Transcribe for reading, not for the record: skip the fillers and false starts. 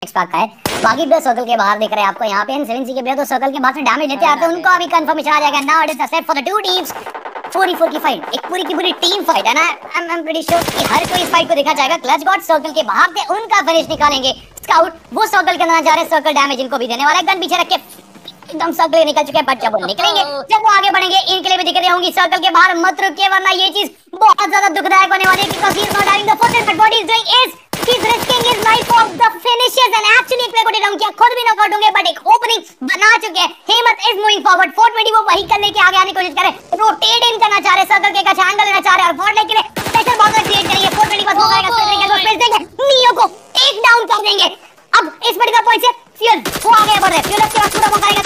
Six pack का है। बाकी प्लेयर सर्कल के बाहर दिख रहे हैं आपको यहाँ पे। 7C के प्लेयर तो सर्कल के बाहर से डैमेज लेते आते हैं, उनको अभी कंफर्मेशन आ जाएगा। Now it is a set for the two teams. 4v4 की फाइट, एक पूरी की पूरी टीम फाइट है ना। आई एम प्रीटी श्योर कि हर कोई इस फाइट को देखना चाहेगा। क्लच गॉड सर्कल के बाहर से उनका फिनिश निकालेंगे। स्काउट वो सर्कल के अंदर जा रहे हैं, सर्कल डैमेज इनको भी देने वाला है। गन पीछे रख के एकदम सर्कल निकल चुके हैं, बट जब वो निकलेंगे, जब वो आगे बढ़ेंगे, इनके लिए भी दिक्कतें होंगी। सर्कल के बाहर मत रुकिए वरना ये चीज बहुत ज्यादा दुखदायक होने वाली है। Because he is not having the first, but what he is doing is he is risking his life for the finishers and actually एक प्ले को डाउन किया, खुद भी नॉकआउट होंगे, बट एक ओपनिंग बना चुके हैं। हिम्मत इज मूविंग फॉरवर्ड। 420 वो वही करने के आगे आने की कोशिश कर रहे हैं, रोटेट इन करना चाह रहे हैं, सर्कल के का एंगल लेना चाह रहे हैं और फॉरवर्ड के लिए प्रेशर बहुत क्रिएट करेंगे। 420 बस हो जाएगा, सर्कल के स्पेस देंगे, नियो को टेक डाउन कर देंगे। अब इस पर्टिकुलर पॉइंट से फ्यूल वो आगे बढ़ रहे हैं, फ्यूल के पास पूरा मौका